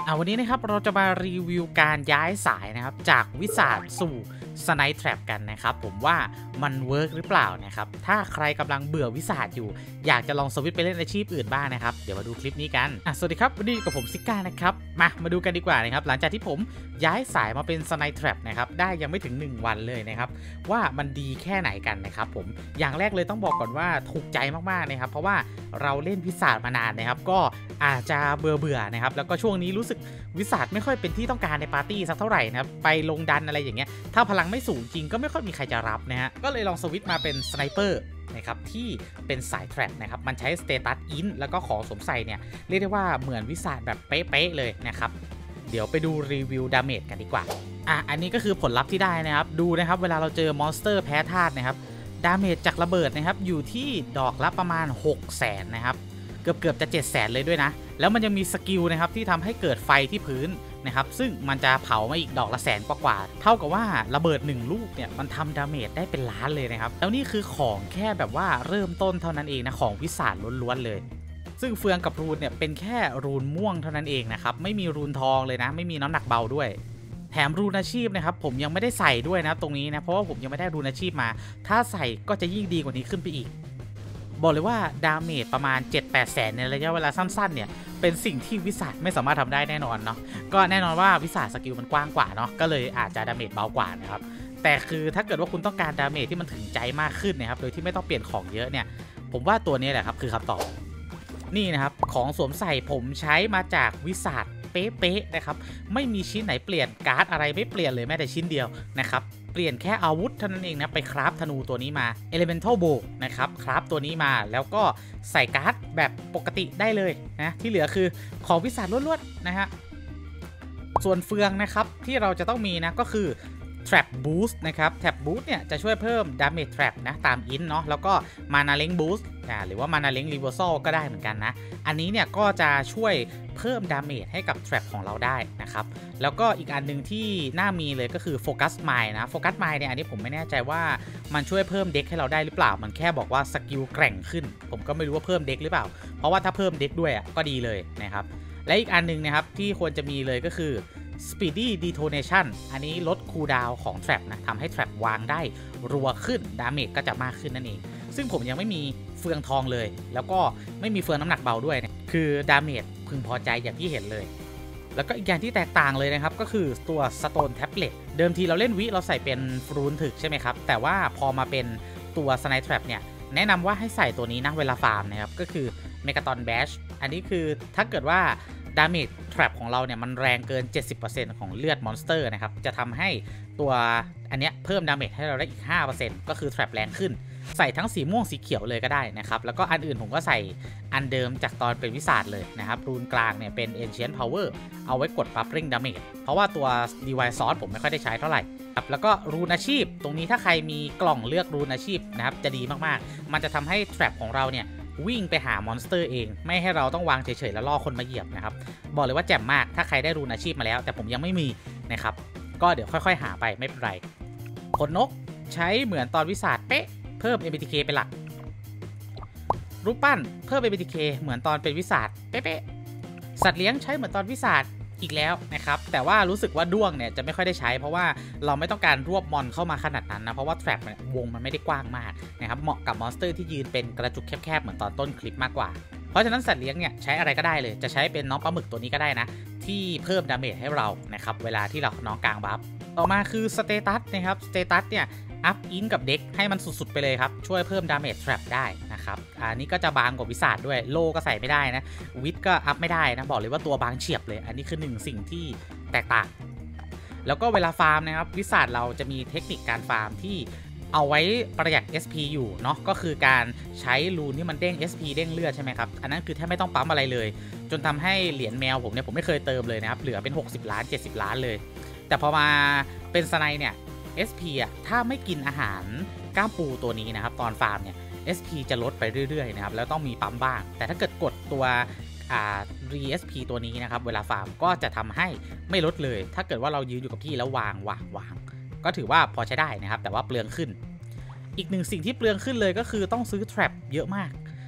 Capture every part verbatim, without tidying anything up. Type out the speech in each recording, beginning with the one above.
อ่าวันนี้นะครับเราจะมารีวิวการย้ายสายนะครับจากวิสาดสู่สไนท์แทร็ปกันนะครับผมว่ามันเวิร์กหรือเปล่านะครับถ้าใครกำลังเบื่อวิสาดอยู่อยากจะลองสวิตช์ไปเล่นอาชีพอื่นบ้างนะครับเดี๋ยวมาดูคลิปนี้กันอ่ะสวัสดีครับวันนี้กับผมซิก้านะครับมามาดูกันดีกว่านะครับหลังจากที่ผมย้ายสายมาเป็นสไนท์แทร็ปนะครับได้ยังไม่ถึงหนึ่งวันเลยนะครับว่ามันดีแค่ไหนกันนะครับผมอย่างแรกเลยต้องบอกก่อนว่าถูกใจมากๆนะครับเพราะว่าเราเล่นวิสาดมานานนะครับก็อาจจะเบื่อเบื่อนะครับแล้วก็ช่วงนี้รู้สึกวิสาดไม่ค่อยเป็นที่ต้องการในปาร์ตี้สักเท่าไหร่นะครับไปลงดันอะไรอย่างเงี้ยถ้าพลังไม่สูงจริงก็ไม่ค่อยมีใครจะรับนะฮะก็เลยลองสวิตช์มาเป็นสไนเปอร์นะครับที่เป็นสายแทร็ปนะครับมันใช้สเตตัสอินแล้วก็ของสวมใส่เนี่ยเรียกได้ว่าเหมือนวิสาดแบบเป๊ะๆเลยนะครับเดี๋ยวไปดูรีวิวดาเมจกันดีกว่าอ่ะอันนี้ก็คือผลลัพธ์ที่ได้นะครับดูนะครับเวลาเราเจอมอนสเตอร์แพ้ธาตุนะครับดาเมจจากระเบิดนะครับอยู่ที่ดอกละประมาณหกแสนนะครับเกือบเกือบจะเจ็ดแสนเลยด้วยนะแล้วมันยังมีสกิลนะครับที่ทำให้เกิดไฟที่พื้นนะครับซึ่งมันจะเผามาอีกดอกละแสนกว่าๆเท่ากับว่าระเบิดหนึ่งลูกเนี่ยมันทำดาเมจได้เป็นล้านเลยนะครับแล้วนี่คือของแค่แบบว่าเริ่มต้นเท่านั้นเองนะของวิสาดล้วนๆเลยซึ่งเฟืองกับรูนเนี่ยเป็นแค่รูนม่วงเท่านั้นเองนะครับไม่มีรูนทองเลยนะไม่มีน้ำหนักเบาด้วยแถมรูนอาชีพนะครับผมยังไม่ได้ใส่ด้วยนะตรงนี้นะเพราะว่าผมยังไม่ได้รูนอาชีพมาถ้าใส่ก็จะยิ่งดีกว่านี้ขึ้นไปอีกบอกเลยว่าดาเมจประมาณ เจ็ดแปด แสนในระยะเวลาสั้นๆเนี่ยเป็นสิ่งที่วิสาดไม่สามารถทำได้แน่นอนเนาะก็แน่นอนว่าวิสาดสกิลมันกว้างกว่าเนาะก็เลยอาจจะดาเมจเบากว่านะครับแต่คือถ้าเกิดว่าคุณต้องการดาเมจที่มันถึงใจมากขึ้นนะครับโดยที่ไม่ต้องเปลี่ยนของเยอะเนี่ยผมว่าตัวนี้แหละครับคือคำตอบนี่นะครับของสวมใส่ผมใช้มาจากวิสาดเป๊ะๆนะครับไม่มีชิ้นไหนเปลี่ยนการ์ดอะไรไม่เปลี่ยนเลยแม้แต่ชิ้นเดียวนะครับเปลี่ยนแค่อาวุธเท่านั้นเองนะไปคราฟธนูตัวนี้มา Elemental Bow นะครับคราฟตัวนี้มาแล้วก็ใส่การ์ดแบบปกติได้เลยนะที่เหลือคือของวิสาดล้วนๆนะฮะส่วนเฟืองนะครับที่เราจะต้องมีนะก็คือ Trap Boost นะครับ Trap Boost เนี่ยจะช่วยเพิ่ม Damage Trap นะตามอินเนาะแล้วก็ Mana Length Boost อ่าหรือว่า Mana Length Reversal ก็ได้เหมือนกันนะอันนี้เนี่ยก็จะช่วยเพิ่ม Damage ให้กับ Trap ของเราได้นะครับแล้วก็อีกอันนึงที่น่ามีเลยก็คือ Focus Mine นะ Focus Mine เนี่ยอันนี้ผมไม่แน่ใจว่ามันช่วยเพิ่มเด็กให้เราได้หรือเปล่ามันแค่บอกว่าสกิลแกร่งขึ้นผมก็ไม่รู้ว่าเพิ่มเด็กหรือเปล่าเพราะว่าถ้าเพิ่มเด็กด้วยอ่ะก็ดีเลยนะครับและอีกอันนึงนะครับที่ควรจะมีเลยก็คือ Speedy Detonation อันนี้ลดคูลดาวน์ของ Trap นะทำให้ Trap วางได้รัวขึ้นดาเมจก็จะมากขึ้นนั่นเองซึ่งผมยังไม่มีเฟืองทองเลยแล้วก็ไม่มีเฟืองน้ำหนักเบาด้วยนะคือดาเมจพึงพอใจอย่างที่เห็นเลยแล้วก็อีกอย่างที่แตกต่างเลยนะครับก็คือตัว Stone Tablet เดิมทีเราเล่นวิเราใส่เป็นฟรูนถึกใช่ไหมครับแต่ว่าพอมาเป็นตัว Snipe Trap เนี่ยแนะนำว่าให้ใส่ตัวนี้นะเวลาฟาร์มนะครับก็คือ Megaton Bash อันนี้คือถ้าเกิดว่าดาเมจ Trap ของเราเนี่ยมันแรงเกิน เจ็ดสิบเปอร์เซ็นต์ ของเลือดมอนสเตอร์นะครับจะทำให้ตัวอันเนี้ยเพิ่มดาเมจให้เราได้อีก ห้าเปอร์เซ็นต์ ก็คือ Trap แรงขึ้นใส่ทั้งสีม่วงสีเขียวเลยก็ได้นะครับแล้วก็อันอื่นผมก็ใส่อันเดิมจากตอนเป็นวิสาดเลยนะครับรูนกลางเนี่ยเป็น Ancient Power เอาไว้กด Buffering Damage เพราะว่าตัว Divine Sword ผมไม่ค่อยได้ใช้เท่าไหร่ครับแล้วก็รูนอาชีพตรงนี้ถ้าใครมีกล่องเลือกรูนอาชีพนะครับจะดีมากๆมันจะทำให้ Trap ของเราเนี่ยวิ่งไปหามอนสเตอร์เองไม่ให้เราต้องวางเฉยๆแล้วล่อคนมาเหยียบนะครับบอกเลยว่าแจ่มมากถ้าใครได้รูนอาชีพมาแล้วแต่ผมยังไม่มีนะครับก็เดี๋ยวค่อยๆหาไปไม่เป็นไรขนนกใช้เหมือนตอนวิสาดเป๊ะเพิ่ม เอ็ม บี ที เค เป็นหลักรูปปั้นเพิ่ม เอ็ม บี ที เค เหมือนตอนเป็นวิสาดเป๊ะๆสัตว์เลี้ยงใช้เหมือนตอนวิสาดอีกแล้วนะครับแต่ว่ารู้สึกว่าด้วงเนี่ยจะไม่ค่อยได้ใช้เพราะว่าเราไม่ต้องการรวบมอนเข้ามาขนาดนั้นนะเพราะว่าแทร็ปเนี่ยวงมันไม่ได้กว้างมากนะครับเหมาะกับมอนสเตอร์ที่ยืนเป็นกระจุกแคบๆเหมือนตอนต้นคลิปมากกว่าเพราะฉะนั้นสัตว์เลี้ยงเนี่ยใช้อะไรก็ได้เลยจะใช้เป็นน้องปลาหมึกตัวนี้ก็ได้นะที่เพิ่มดาเมจให้เรานะครับเวลาที่เราน้องกลางบัฟต่อมาคือสเตตัสนะครับสเตตัสเนี่ยอัพอินกับเด็กให้มันสุดๆไปเลยครับช่วยเพิ่มดาเมจแทร็ปได้นะครับอันนี้ก็จะบางกว่าวิสาดด้วยโลก็ใส่ไม่ได้นะวิทก็อัพไม่ได้นะบอกเลยว่าตัวบางเฉียบเลยอันนี้คือหนึ่งสิ่งที่แตกต่างแล้วก็เวลาฟาร์มนะครับวิสาดเราจะมีเทคนิคการฟาร์มที่เอาไว้ประหยัด เอส พี อยู่เนาะก็คือการใช้รูนที่มันเด้ง เอส พี เด้งเลือดใช่ไหมครับอันนั้นคือแทบไม่ต้องปั๊มอะไรเลยจนทำให้เหรียญแมวผมเนี่ยผมไม่เคยเติมเลยนะครับเหลือเป็นหกสิบล้านเจ็ดสิบล้านเลยแต่พอมาเป็นสไนเนี่ย เอส พี อ่ะถ้าไม่กินอาหารก้ามปูตัวนี้นะครับตอนฟาร์มเนี่ย เอส พี จะลดไปเรื่อยๆนะครับแล้วต้องมีปั๊มบ้างแต่ถ้าเกิดกดตัวอ่า รี เอส พี ตัวนี้นะครับเวลาฟาร์มก็จะทำให้ไม่ลดเลยถ้าเกิดว่าเรายืนอยู่กับที่แล้ววางวางวางก็ถือว่าพอใช้ได้นะครับแต่ว่าเปลืองขึ้นอีกหนึ่งสิ่งที่เปลืองขึ้นเลยก็คือต้องซื้อ Trap เยอะมากนะครับ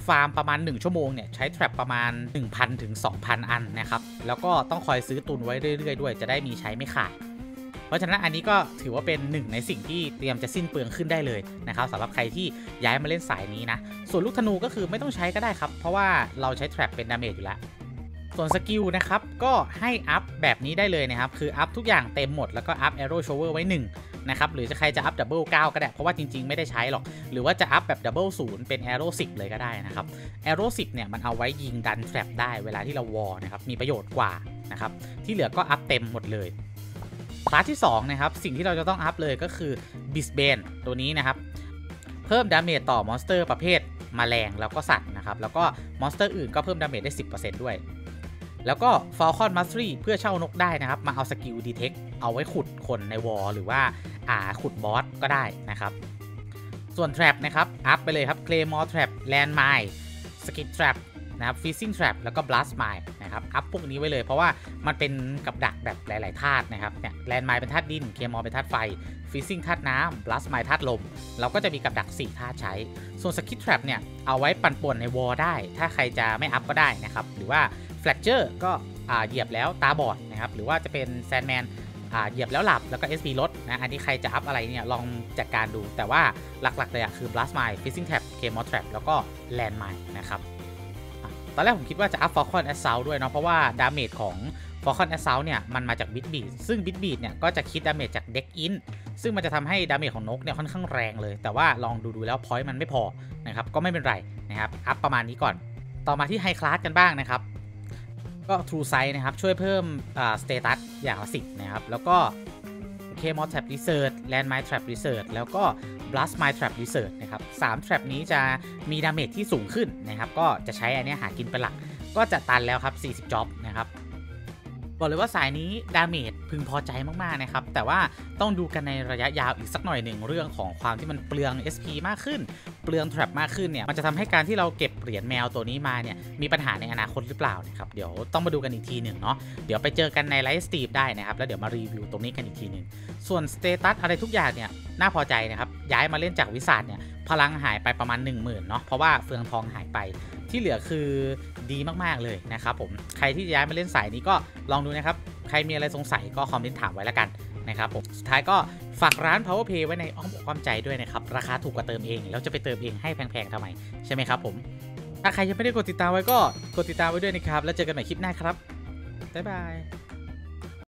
ฟาร์มประมาณหนึ่งชั่วโมงเนี่ยใช้แทร็ปประมาณ หนึ่งพัน ถึง สองพัน อันนะครับแล้วก็ต้องคอยซื้อตุนไว้เรื่อยๆด้วยจะได้มีใช้ไม่ขาดเพราะฉะนั้นอันนี้ก็ถือว่าเป็นหนึ่งในสิ่งที่เตรียมจะสิ้นเปลืองขึ้นได้เลยนะครับสำหรับใครที่ย้ายมาเล่นสายนี้นะส่วนลูกธนูก็คือไม่ต้องใช้ก็ได้ครับเพราะว่าเราใช้แทร็ปเป็นดาเมจอยู่แล้วส่วนสกิลนะครับก็ให้อัพแบบนี้ได้เลยนะครับคืออัพทุกอย่างเต็มหมดแล้วก็อัพแอโร่โชเวอร์ไว้หนึ่งนะครับหรือจะใครจะอัพดับเบิลเก้าก็ได้เพราะว่าจริงๆไม่ได้ใช้หรอกหรือว่าจะอัพแบบดับเบิลศูนย์เป็นแอโร่สิบเลยก็ได้นะครับแอโร่สิบเนี่ยมันเอาไว้ยิงดันแทร็ปได้เวลาที่เราวอร์นะครับมีประโยชน์กว่านะครับที่เหลือก็อัพเต็มหมดเลยคลาสที่สองนะครับสิ่งที่เราจะต้องอัพเลยก็คือบิสเบนตัวนี้นะครับเพิ่มดาเมจต่อมอนสเตอร์ประเภทแมลงแล้วก็สัตว์นะครับแล้วก็มอนสเตอร์อื่นก็เพิ่มดาเมจได้ สิบเปอร์เซ็นต์ ด้วยแล้วก็ Falcon Mastery เพื่อเช่านกได้นะครับมาเอาสกิล Detect เอาไว้ขุดคนในวอลหรือว่าอ่าขุดบอสก็ได้นะครับส่วน Trap นะครับอัพไปเลยครับ Claymore Trap Landmine Skid Trap นะครับ Freezing Trap แล้วก็ Blast Mine นะครับอัพพวกนี้ไว้เลยเพราะว่ามันเป็นกับดักแบบหลายๆธาตุนะครับเนี่ย Landmine เป็นธาตุดิน Claymore เป็นธาตุไฟ Freezing ธาตุน้ำ Blast Mine ธาตุลมเราก็จะมีกับดักสี่ธาตุใช้ส่วน Skid Trap เนี่ยเอาไว้ปั่นป่วนในวอลได้ถ้าใครจะไม่อัพก็ได้นะครับหรือว่าแฟลชเจอร์ก็เหยียบแล้วตาบอดนะครับหรือว่าจะเป็นแซนแมนเหยียบแล้วหลับแล้วก็ เอส พี ลดนะอันนี้ใครจะอัพอะไรเนี่ยลองจัดการดูแต่ว่าหลักๆเลยอะคือ Blast Mine Freezing Trap Claymore Trap แล้วก็ Landmine นะครับตอนแรกผมคิดว่าจะอัพ Falcon Assault ด้วยเนาะเพราะว่าดาเมจของ Falcon Assault เนี่ยมันมาจาก Bit Beat ซึ่ง Bit Beat เนี่ยก็จะคิดดาเมจจาก Deck In ซึ่งมันจะทำให้ดาเมจของนกเนี่ยค่อนข้างแรงเลยแต่ว่าลองดูดูแล้วพอยต์มันไม่พอนะครับก็ไม่เป็นไรนะครับอัพประมาณนี้ก่อนต่อมาที่ High Class กันบ้างนะครับก็ True Sight นะครับช่วยเพิ่มสเตตัสอย่างละสิบนะครับแล้วก็ Claymore Trap Research Landmine Trap Research แล้วก็ Blast Mine Trap Research นะครับสาม Trap นี้จะมีดาเมจที่สูงขึ้นนะครับก็จะใช้อันนี้หากินเป็นหลักก็จะตันแล้วครับสี่สิบจ็อบนะครับบอกเลยว่าสายนี้ดาเมจพึงพอใจมากๆนะครับแต่ว่าต้องดูกันในระยะยาวอีกสักหน่อยหนึ่งเรื่องของความที่มันเปลือง เอส พี มากขึ้นเปลือง Trap มากขึ้นเนี่ยมันจะทำให้การที่เราเก็บเหรียญแมวตัวนี้มาเนี่ยมีปัญหาในอนาคตหรือเปล่านะครับเดี๋ยวต้องมาดูกันอีกทีหนึ่งเนาะเดี๋ยวไปเจอกันในไลฟ์สตรีมได้นะครับแล้วเดี๋ยวมารีวิวตรงนี้กันอีกทีหนึ่งส่วนสเตตัสอะไรทุกอย่างเนี่ยน่าพอใจนะครับย้ายมาเล่นจากวิสาดเนี่ยพลังหายไปประมาณ หนึ่งหมื่น เนาะเพราะว่าเฟืองทองหายไปที่เหลือคือดีมากๆเลยนะครับผมใครที่ย้ายมาเล่นสายนี้ก็ลองดูนะครับใครมีอะไรสงสัยก็คอมเมนต์ถามไว้แล้วกันนะครับผมสุดท้ายก็ฝากร้าน Powerplay ไว้ในอ้อมอกอ้อมใจด้วยนะครับราคาถูกกว่าเติมเองแล้วจะไปเติมเองให้แพงๆทำไมใช่ไหมครับผมถ้าใครยังไม่ได้กดติดตามไว้ก็กดติดตามไว้ด้วยนะครับแล้วเจอกันใหม่คลิปหน้าครับบ๊ายบาย